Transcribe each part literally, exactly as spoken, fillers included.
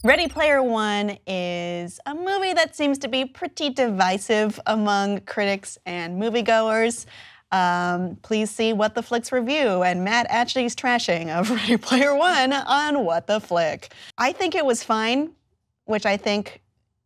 Ready Player One is a movie that seems to be pretty divisive among critics and moviegoers. Um, please see What the Flick's review and Matt Atchley's trashing of Ready Player One on What the Flick. I think it was fine, which I think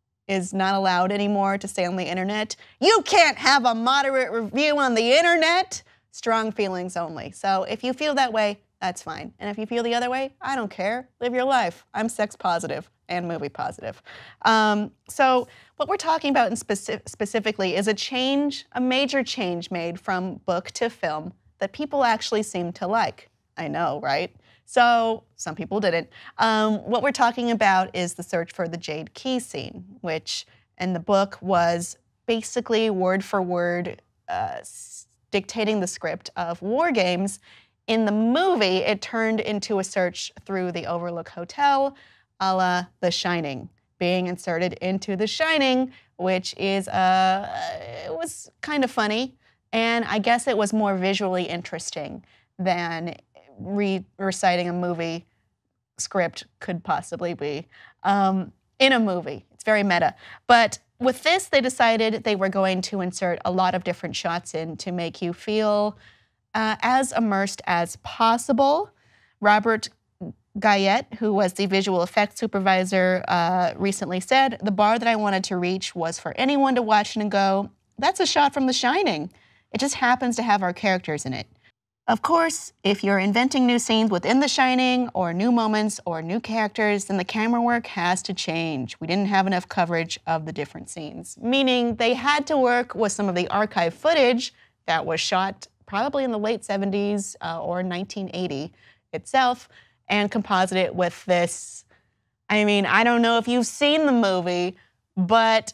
is not allowed anymore to say on the internet. You can't have a moderate review on the internet. Strong feelings only. So if you feel that way, that's fine. And if you feel the other way, I don't care. Live your life. I'm sex positive and movie positive. Um, so what we're talking about in speci- specifically is a change, a major change made from book to film that people actually seem to like. I know, right? So some people didn't. Um, what we're talking about is the search for the Jade Key scene, which in the book was basically word for word uh, dictating the script of War Games. In the movie, it turned into a search through the Overlook Hotel, a la The Shining, being inserted into The Shining, which is, uh, it was kind of funny, and I guess it was more visually interesting than re reciting a movie script could possibly be um, in a movie. It's very meta. But with this, they decided they were going to insert a lot of different shots in to make you feel Uh, as immersed as possible. Robert Guyette, who was the visual effects supervisor, uh, recently said, "The bar that I wanted to reach was for anyone to watch it and go, that's a shot from The Shining. It just happens to have our characters in it." Of course, if you're inventing new scenes within The Shining, or new moments, or new characters, then the camera work has to change. We didn't have enough coverage of the different scenes, meaning they had to work with some of the archive footage that was shot probably in the late seventies uh, or nineteen eighty itself, and composite it with this. I mean, I don't know if you've seen the movie, but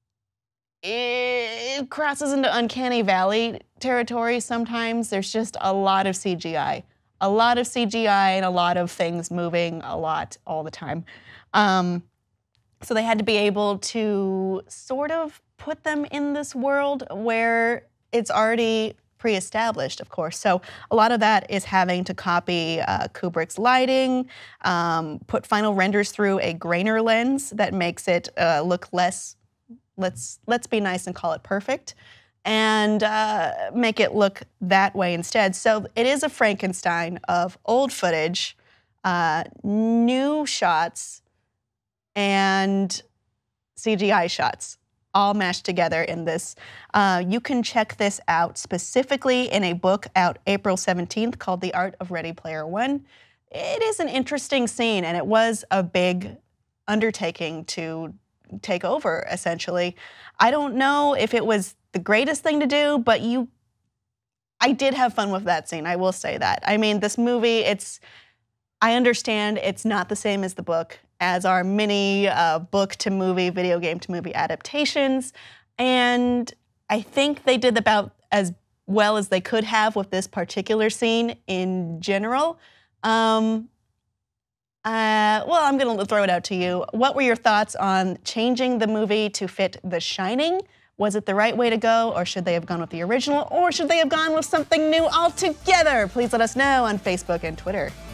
it crosses into Uncanny Valley territory sometimes. There's just a lot of C G I. A lot of C G I and a lot of things moving a lot all the time. Um, so they had to be able to sort of put them in this world where it's already pre-established, of course. So a lot of that is having to copy uh, Kubrick's lighting, um, put final renders through a grainer lens that makes it uh, look less, let's, let's be nice and call it perfect, and uh, make it look that way instead. So it is a Frankenstein of old footage, uh, new shots, and C G I shots, all mashed together in this. Uh, you can check this out specifically in a book out April seventeenth called The Art of Ready Player One. It is an interesting scene, and it was a big undertaking to take over, essentially. I don't know if it was the greatest thing to do, but you, I did have fun with that scene, I will say that. I mean, this movie, it's, I understand it's not the same as the book, as are many uh, book to movie, video game to movie adaptations. And I think they did about as well as they could have with this particular scene in general. Um, uh, well, I'm gonna throw it out to you. What were your thoughts on changing the movie to fit The Shining? Was it the right way to go, or should they have gone with the original, or should they have gone with something new altogether? Please let us know on Facebook and Twitter.